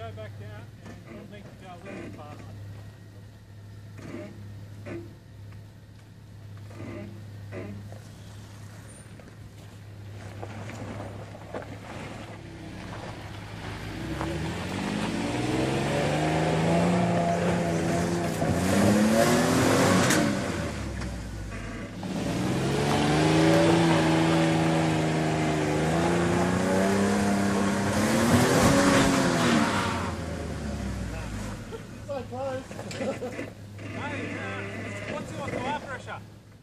go back down and you'll need to go a little bit faster. What's your tire pressure?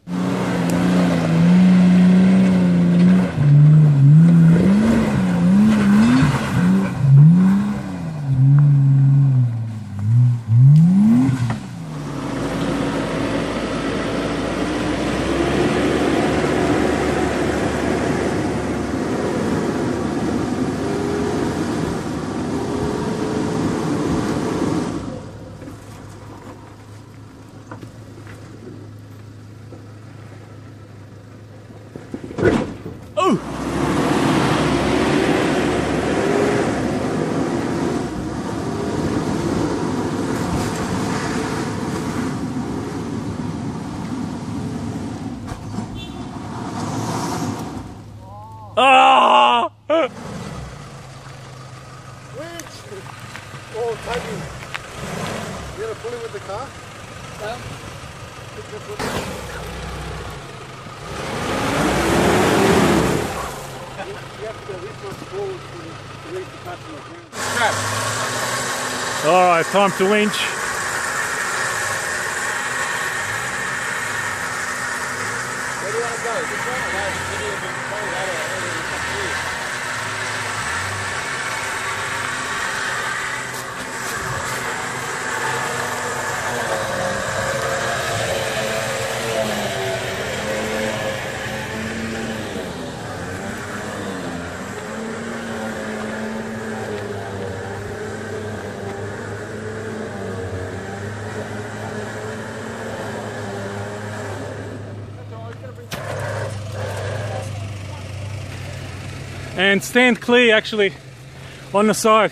Ah! Winch! Oh, Tony. You gonna pull it with the car? No. You have to go this much forward to reach the customer. Strap. Alright, time to winch. Where do you want to go? This one or that? And stand clear actually on the side.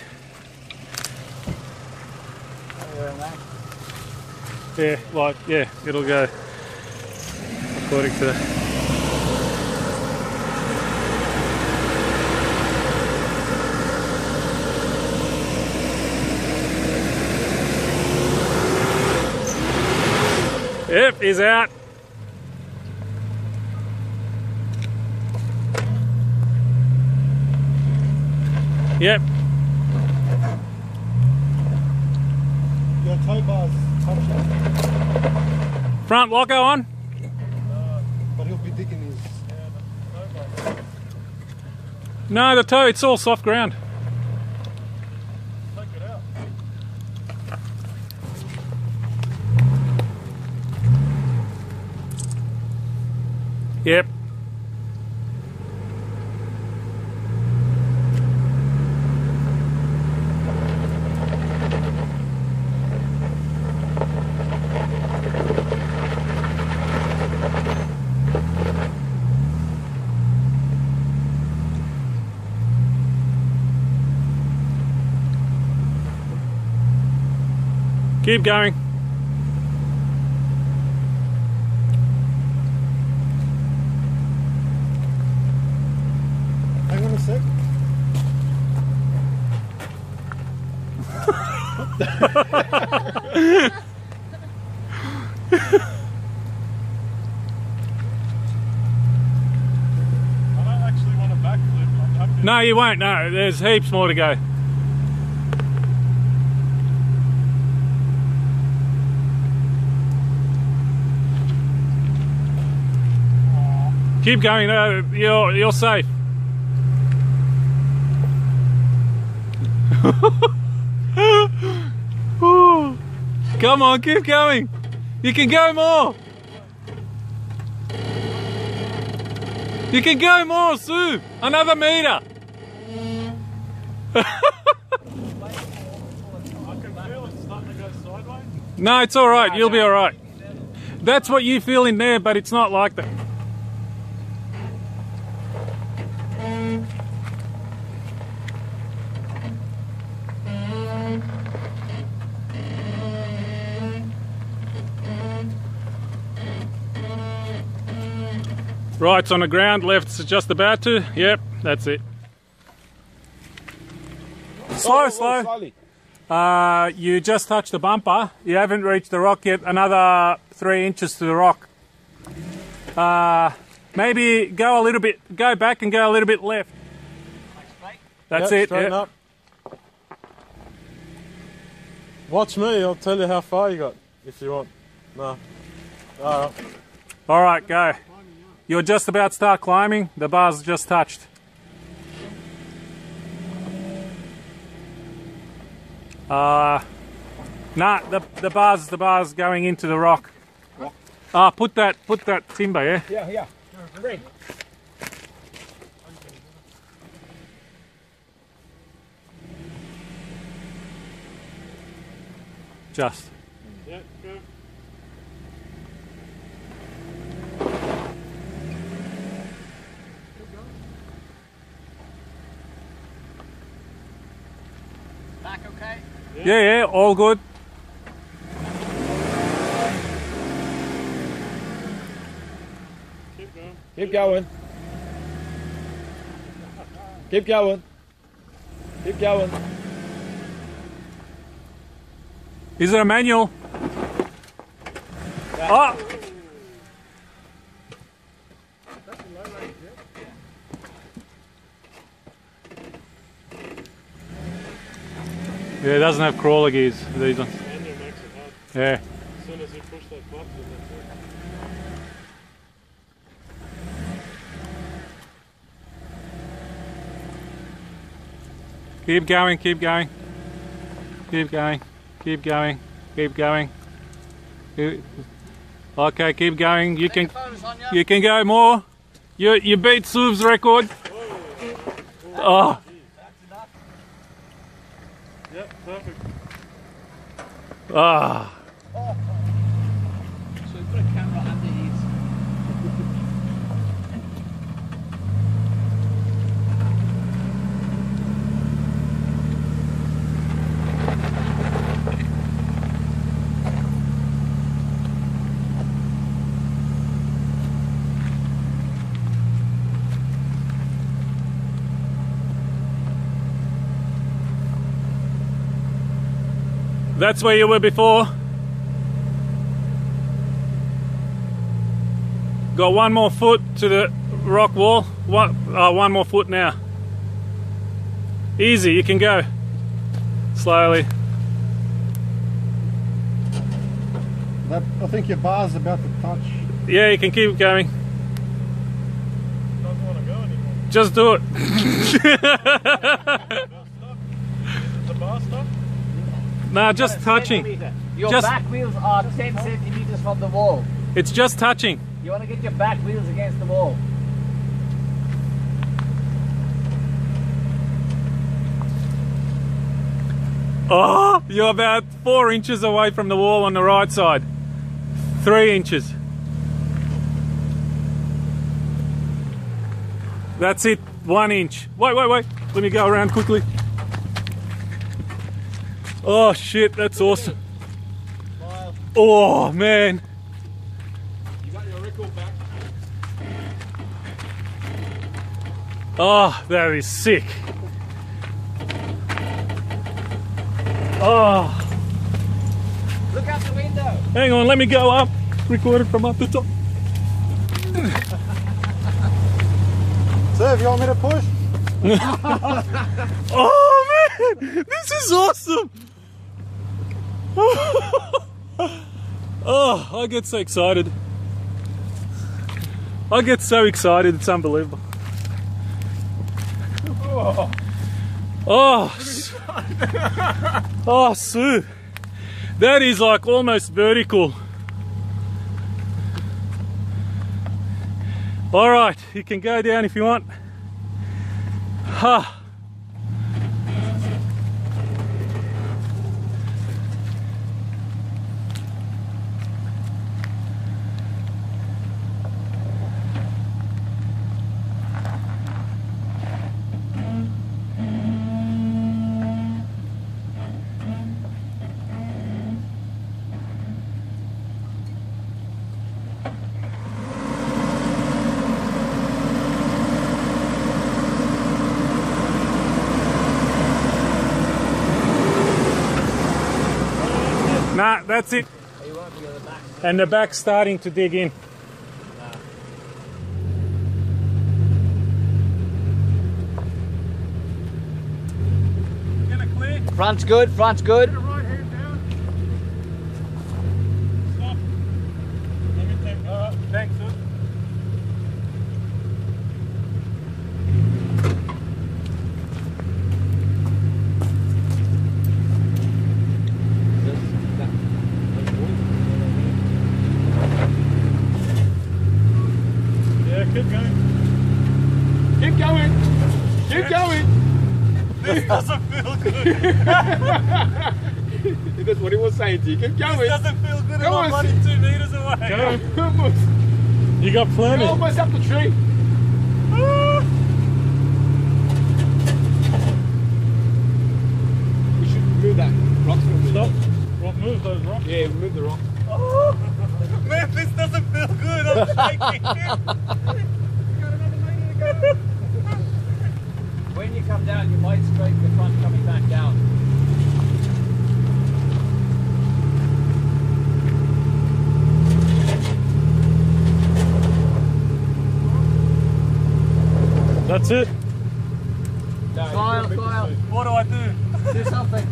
Yeah, like, yeah, it'll go according to that. Yep, he's out. Yep. Your tow bar's touching. Front locker on. But he'll be digging his... No, the toe, it's all soft ground. Take it out. Yep. Keep going. Hang on a sec. I don't actually want a backflip. No, you won't. No, there's heaps more to go. Keep going. You're safe. Come on, keep going. You can go more. You can go more, Sue. Another meter. I can feel it's starting to go sideways. No, it's all right. You'll be all right. That's what you feel in there, but it's not like that. Right's on the ground, left's just about to. Yep, that's it. Slow, slow. Slowly. You just touched the bumper. You haven't reached the rock yet. Another 3 inches to the rock. Maybe go a little bit, go back and go a little bit left. That's Yep, it. straighten Yep. up. Watch me, I'll tell you how far you got, if you want. No. Alright. All right, go. You're just about to start climbing. The bar's just touched. Nah, the bar's going into the rock. Put that timber, yeah? Yeah. Ready. Just. Yeah, go. Back okay? Yeah, all good. Keep going. Keep going. Keep going. Is it a manual? Oh! Yeah, it doesn't have crawler gears, these ones. Yeah. As soon as you push that button, that's it. Keep going, keep going. Keep going, keep going, keep going. Okay, keep going. You can go more. You beat Suv's record. Oh. Yep, perfect. Ah. So we put a camera underneath. That's where you were before. Got one more foot to the rock wall. One more foot now. Easy, you can go. Slowly. I think your bar's about to touch. Yeah, you can keep going. Doesn't want to go anymore. Just do it. The bar stop? Nah, just touching. Your Just- back wheels are 10 centimeters from the wall. It's just touching. You want to get your back wheels against the wall. Oh, you're about 4 inches away from the wall on the right side. 3 inches. That's it, 1 inch. Wait. Let me go around quickly. Oh shit, that's awesome. Oh man. You got your record back. Oh, that is sick. Oh, Look out the window. hang on, let me go up. Record it from up the top. Sir, you want me to push? Oh man, this is awesome. Oh, I get so excited. I get so excited, it's unbelievable. Oh, oh, Sue, that is like almost vertical. All right, you can go down if you want. Ha. Nah, that's it. He won't be on the back. And the back's starting to dig in. Gonna clear. Front's good, front's good. Put the right hand down. Stop. Let me take. Thanks, sir. Yeah, keep going. Keep going. Keep going. This doesn't feel good. That's what he was saying to you. Keep going. This doesn't feel good. Come I'm on. only 2 meters away. Go. Almost. You got plenty. You're almost up the tree. We should move that rocks from the Stop. Rock, move those rocks. Yeah, move the rock. Man, this doesn't feel good. I'm shaking. When you come down, you might scrape the front coming back down. That's it. Kyle, Kyle, What do I do? do something.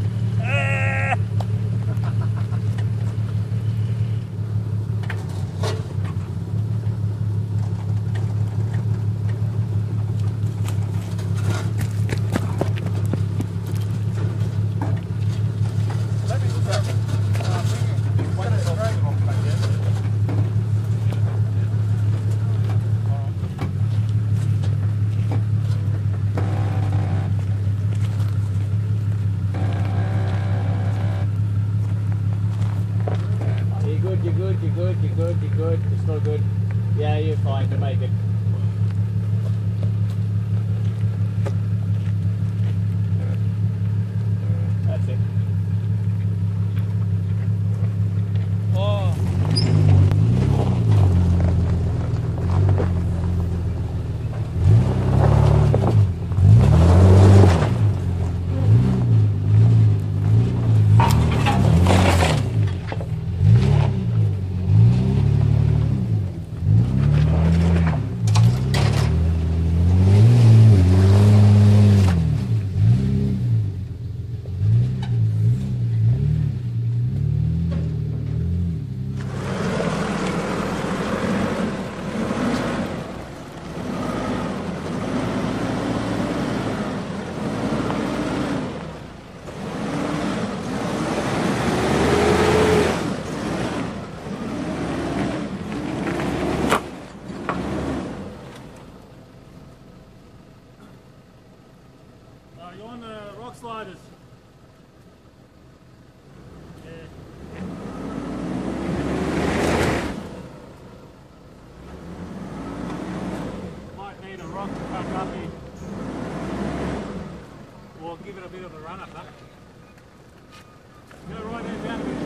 You're good. It's still good. Yeah, you're fine. You make it. That's it. Oh. You're on the rock sliders. Yeah. Might need a rock to pack up here. Or give it a bit of a run up that. Go right there down a bit.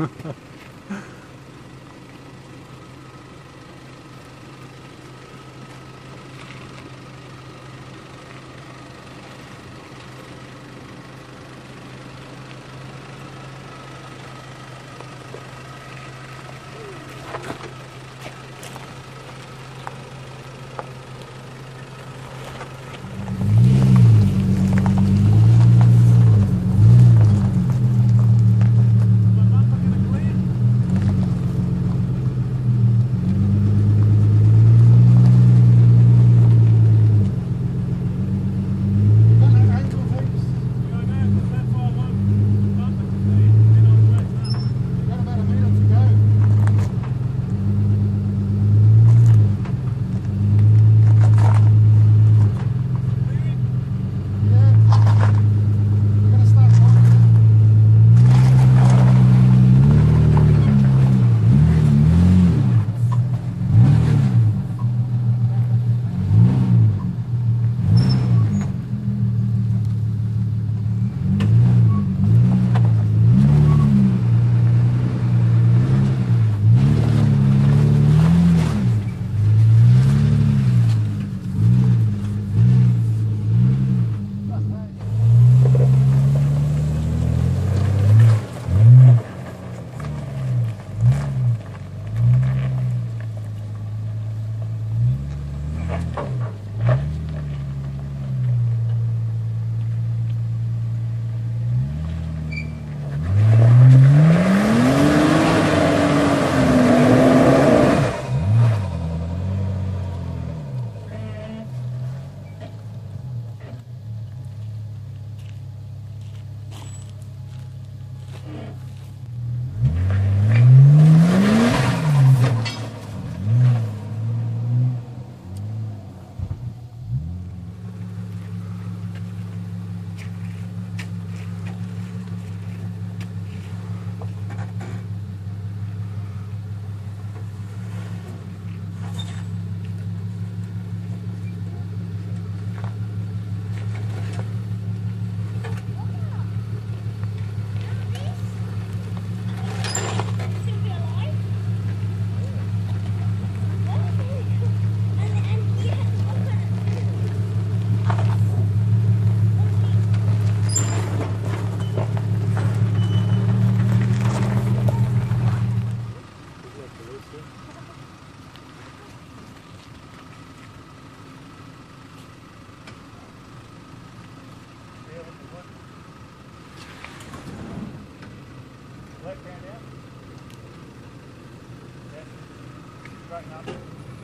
Straighten up.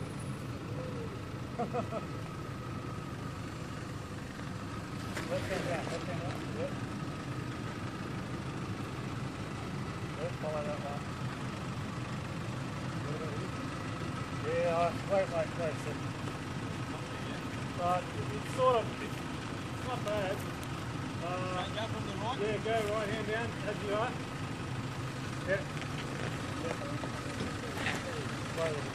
Left hand down, left hand up. Yep. Yep, follow that one. Yeah, wait, so. But it's sort of, it's not bad. Go from the right? Yeah, go right hand down, as you are. Yep. Slow with it.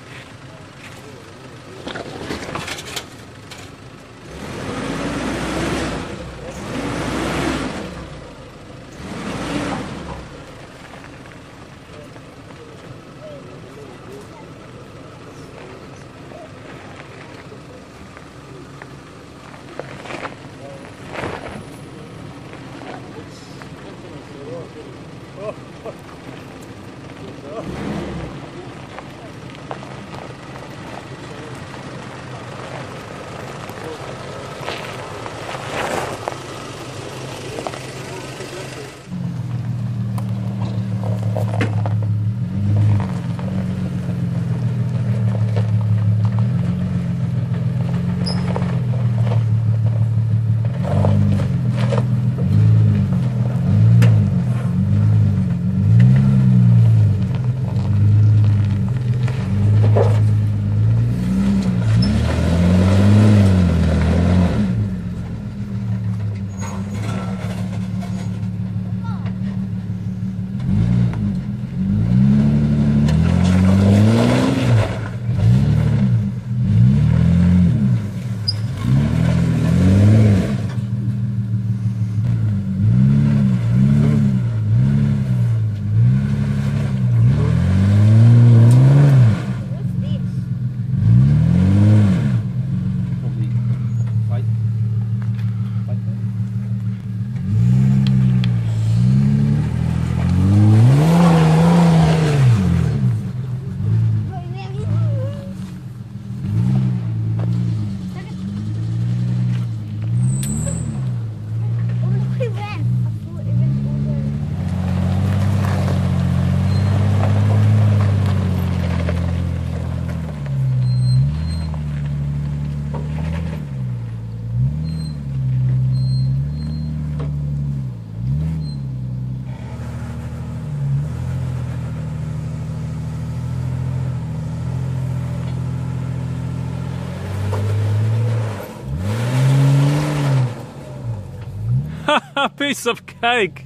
Piece of cake.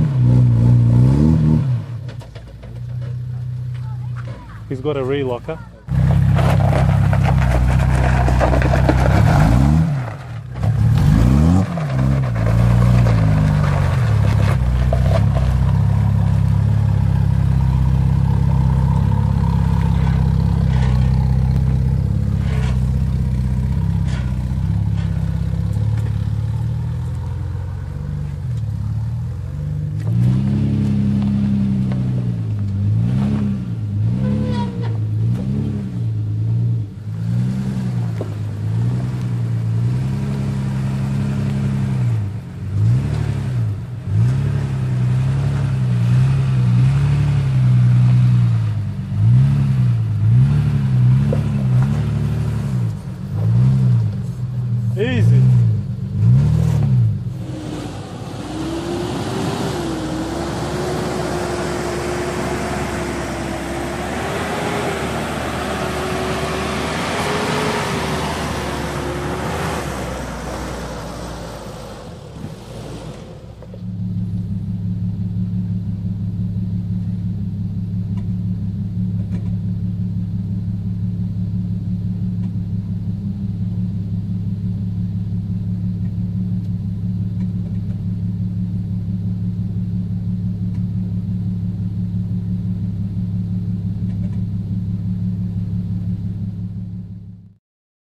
He's got a relocker.